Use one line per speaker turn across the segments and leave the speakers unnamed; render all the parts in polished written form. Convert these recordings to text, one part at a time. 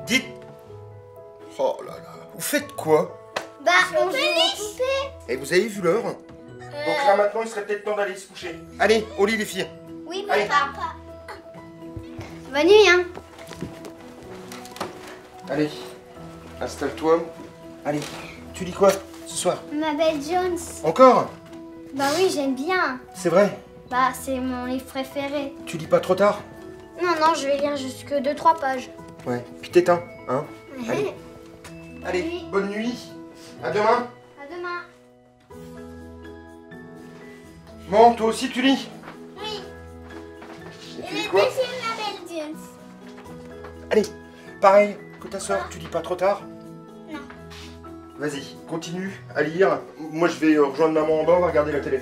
Dites... Oh là là, vous faites quoi?
Bah, on joue aux poupées.
Et vous avez vu l'heure? Donc là maintenant il serait peut-être temps d'aller se coucher. Allez, au lit les filles.
Oui,
Allez.
papa. Bonne nuit, hein.
Allez, installe-toi. Allez, tu lis quoi ce soir?
Mabel Jones.
Encore?
Bah oui, j'aime bien.
C'est vrai?
Bah, c'est mon livre préféré.
Tu lis pas trop tard?
Non, non, je vais lire jusque 2-3 pages.
Ouais, puis t'éteins, hein? Allez. Allez,
Oui.
bonne nuit. À demain.
À demain.
Bon, toi aussi tu lis?
Oui.
Et tu lis quoi?
Mabel Jones.
Allez, pareil que ta soeur, tu lis pas trop tard?
Non.
Vas-y, continue à lire. Moi je vais rejoindre maman en bas, on va regarder la télé.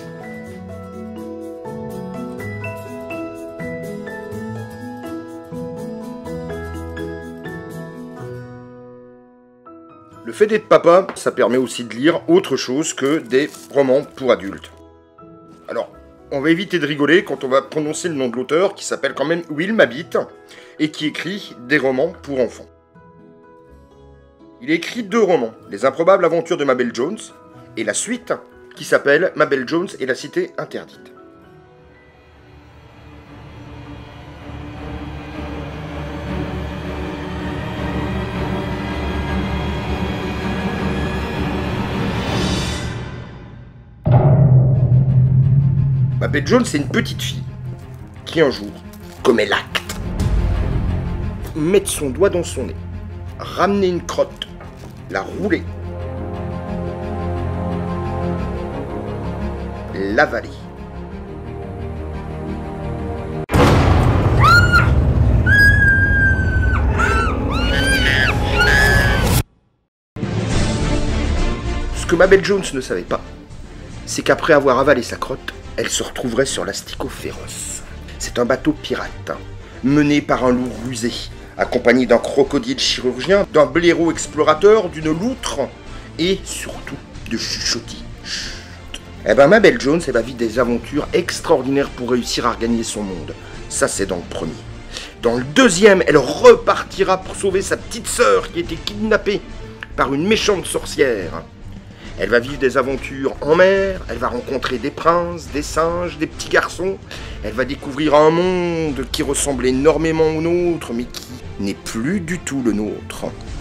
Le fait d'être papa, ça permet aussi de lire autre chose que des romans pour adultes. Alors, on va éviter de rigoler quand on va prononcer le nom de l'auteur, qui s'appelle quand même Will Mabbitt, et qui écrit des romans pour enfants. Il a écrit 2 romans, Les improbables aventures de Mabel Jones, et la suite, qui s'appelle Mabel Jones et la cité interdite. Mabel Jones, c'est une petite fille qui un jour commet l'acte. Mettre son doigt dans son nez, ramener une crotte, la rouler, l'avaler. Ce que Mabel Jones ne savait pas, c'est qu'après avoir avalé sa crotte, elle se retrouverait sur l'Astico Féroce. C'est un bateau pirate, mené par un loup rusé, accompagné d'un crocodile chirurgien, d'un blaireau explorateur, d'une loutre, et surtout de chuchotis. Chut. Eh ben Mabel Jones, elle va vivre des aventures extraordinaires pour réussir à regagner son monde. Ça, c'est dans le premier. Dans le deuxième, elle repartira pour sauver sa petite sœur qui était kidnappée par une méchante sorcière. Elle va vivre des aventures en mer, elle va rencontrer des princes, des singes, des petits garçons. Elle va découvrir un monde qui ressemble énormément au nôtre, mais qui n'est plus du tout le nôtre.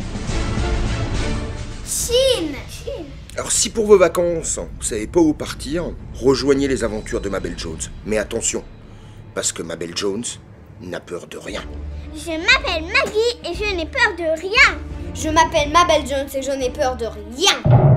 Chine.
Alors si pour vos vacances, vous savez pas où partir, rejoignez les aventures de Mabel Jones. Mais attention, parce que Mabel Jones n'a peur de rien.
Je m'appelle Maggie et je n'ai peur de rien. Je m'appelle Mabel Jones et je n'ai peur de rien.